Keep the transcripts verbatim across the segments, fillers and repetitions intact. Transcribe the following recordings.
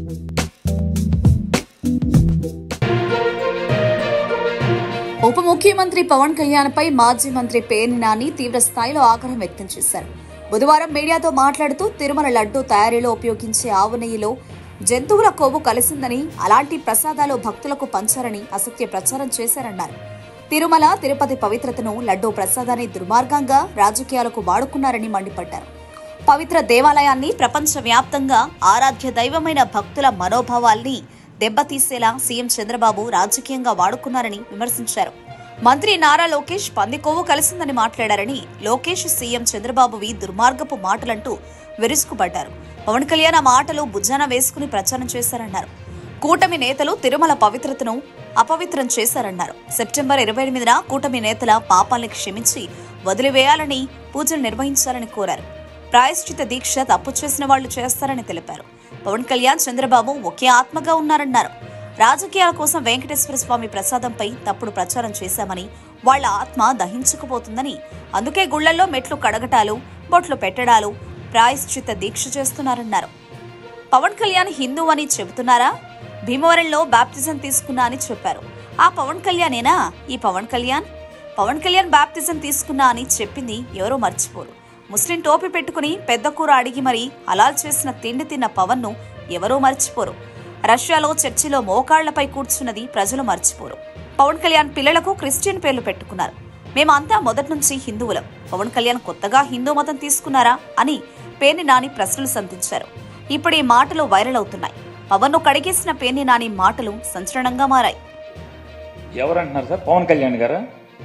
ఉప ముఖ్యమంత్రి పవన్ కళ్యాణ్ పై మాజీ మంత్రి పేర్ని నాని తీవ్ర స్థాయిలో ఆగ్రహం వ్యక్తం చేశారు. బుధవారం మీడియాతో మాట్లాడుతూ తిరుమల లడ్డూ తయారీలో ఉపయోగించే ఆవు నెయ్యిలో జంతువుల కొవ్వు కలిసిందని, అలాంటి ప్రసాదాలు భక్తులకు పంచారని అసత్య ప్రచారం చేశారన్నారు. తిరుమల తిరుపతి పవిత్రతను లడ్డూ ప్రసాదాన్ని దుర్మార్గంగా రాజకీయాలకు వాడుకున్నారని మండిపడ్డారు. పవిత్ర దేవాలయాన్ని ప్రపంచ వ్యాప్తంగా ఆరాధ్య దైవమైన భక్తుల మనోభావాల్ని దెబ్బతీసేలా సీఎం చంద్రబాబు రాజకీయంగా వాడుకున్నారని విమర్శించారు. మంత్రి నారా లోకేష్ పంది కొవ్వు కలిసిందని మాట్లాడారని, లోకేష్ సీఎం చంద్రబాబువి దుర్మార్గపు మాటలంటూ విరుచుకుపడ్డారు. పవన్ కళ్యాణ్ ఆ మాటలు భుజాన వేసుకుని ప్రచారం చేశారన్నారు. కూటమి నేతలు తిరుమల పవిత్రతను అపవిత్రం చేశారన్నారు. సెప్టెంబర్ ఇరవై ఎనిమిదిన కూటమి నేతల పాపాల్ని క్షమించి వదిలివేయాలని పూజలు నిర్వహించాలని కోరారు. ప్రాయశ్చిత దీక్ష తప్పు చేసిన వాళ్లు చేస్తారని తెలిపారు. పవన్ కళ్యాణ్ చంద్రబాబు ఒకే ఆత్మగా ఉన్నారన్నారు. రాజకీయాల కోసం వెంకటేశ్వర స్వామి ప్రసాదంపై తప్పుడు ప్రచారం చేశామని, వాళ్ల ఆత్మ దహించుకుపోతుందని, అందుకే గుళ్లల్లో మెట్లు కడగటాలు, బొట్లు పెట్టడాలు, ప్రాయశ్చిత దీక్ష చేస్తున్నారన్నారు. పవన్ కళ్యాణ్ హిందూ అని చెబుతున్నారా? భీమవరంలో బాప్తిజం తీసుకున్నా అని చెప్పారు. ఆ పవన్ కళ్యాణేనా ఈ పవన్ కళ్యాణ్? పవన్ కళ్యాణ్ బాప్తిజం తీసుకున్నా అని చెప్పింది ఎవరో మర్చిపోరు. ముస్లిం టోపీ పెట్టుకుని పెద్ద కూర అడిగి మరీ హలాల్ చేసిన తిండి తిన్న పవన్ ను ఎవరూ మర్చిపోరు. రష్యాలో చర్చిలో మోకాళ్లపై కూర్చున్నది ప్రజలు మర్చిపోరు. పవన్ కళ్యాణ్ పిల్లలకు క్రిస్టియన్ పేర్లు పెట్టుకున్నారు. మేమంతా మొదటి నుంచి హిందువులం. పవన్ కళ్యాణ్ కొత్తగా హిందూ మతం తీసుకున్నారా అని పేర్ని నాని ప్రశ్నలు సంధించారు. ఇప్పుడు ఈ మాటలు వైరల్ అవుతున్నాయి. పవన్ ను కడిగేసిన పేర్ని నాని మాటలు సంచలనంగా మారాయి. ఎవరంటున్నారు సార్? పవన్ కళ్యాణ్ గారా?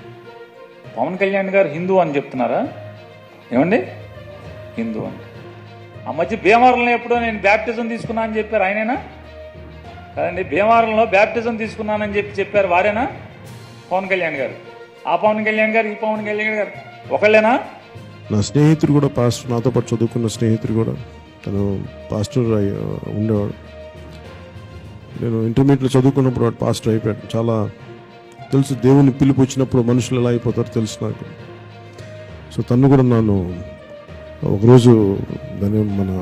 పవన్ కళ్యాణ్ గారు హిందూ అని చెప్తున్నారా? ఏమండి హిందూ అని? ఆ మధ్య భీమవరంలో ఎప్పుడో నేను బ్యాప్టిజం తీసుకున్నా అని చెప్పారు, ఆయనేనా? కదండి, భీమవరంలో బ్యాప్టిజం తీసుకున్నానని చెప్పి చెప్పారు, వారేనా? పవన్ కళ్యాణ్ గారు. ఆ పవన్ కళ్యాణ్ గారు ఈ పవన్ కళ్యాణ్ గారు ఒకళ్ళేనా? నా స్నేహితుడు కూడా పాస్టర్, నాతో పాటు చదువుకున్న స్నేహితుడు కూడా, తను పాస్టర్ ఉండేవాడు. నేను ఇంటర్మీడియట్లో చదువుకున్నప్పుడు వాడు పాస్టర్ అయిపోయాడు. చాలా తెలుసు, దేవుని పిలుపు వచ్చినప్పుడు మనుషులు ఎలా అయిపోతారో తెలుసు నాకు. సో తను కూడా నన్ను ఒకరోజు దాని మన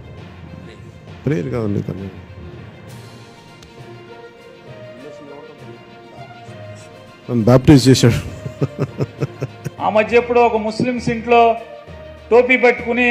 ప్రేయర్ కాదండి, తను నన్ను బ్యాప్టైజ్ చేశాడు. ఆ మధ్య ఎప్పుడో ఒక ముస్లిమ్స్ ఇంట్లో టోపీ పెట్టుకుని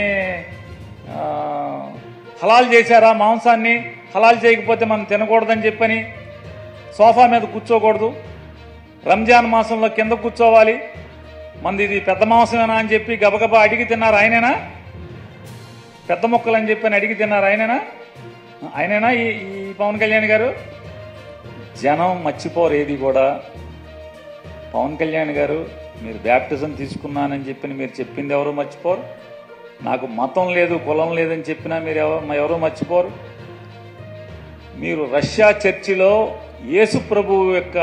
హలాల్ చేశారా మాంసాన్ని? హలాల్ చేయకపోతే మనం తినకూడదని చెప్పని, సోఫా మీద కూర్చోకూడదు, రంజాన్ మాసంలో కింద కూర్చోవాలి, మంది ఇది పెద్ద మాంసమేనా అని చెప్పి గబగబా అడిగి తిన్నారు, ఆయనేనా? పెద్ద మొక్కలు అని చెప్పని అడిగి తిన్నారు, ఆయనేనా? ఆయనేనా ఈ ఈ పవన్ కళ్యాణ్ గారు? జనం మర్చిపోరు ఏది కూడా. పవన్ కళ్యాణ్ గారు, మీరు బ్యాప్టిజం తీసుకున్నానని చెప్పి మీరు చెప్పింది ఎవరు మర్చిపోరు. నాకు మతం లేదు, కులం లేదని చెప్పినా మీరు ఎవరు ఎవరూ మర్చిపోరు. మీరు రష్యా చర్చిలో యేసు ప్రభువు యొక్క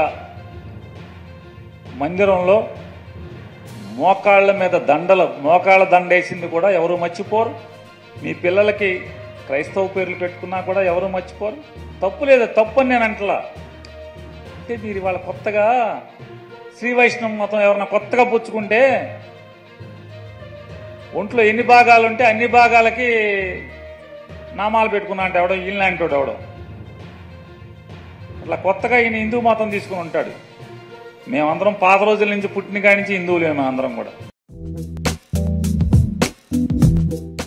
మందిరంలో మోకాళ్ల మీద దండలు, మోకాళ్ళ దండేసింది కూడా ఎవరు మర్చిపోరు. మీ పిల్లలకి క్రైస్తవ పేర్లు పెట్టుకున్నా కూడా ఎవరు మర్చిపోరు. తప్పు లేదు, తప్పు అని నేను అంటలా. అంటే మీరు ఇవాళ కొత్తగా శ్రీ వైష్ణవ మతం ఎవరన్నా కొత్తగా పుచ్చుకుంటే ఒంట్లో ఎన్ని భాగాలు ఉంటే అన్ని భాగాలకి నామాలు పెట్టుకున్నా అంటే ఎవడో ఈయన లాంటి ఎవడో అట్లా కొత్తగా ఈయన హిందూ మతం తీసుకుని ఉంటాడు. మేమందరం పాత రోజుల నుంచి పుట్టిన కాడి నుంచి హిందువులే, మేమందరం కూడా.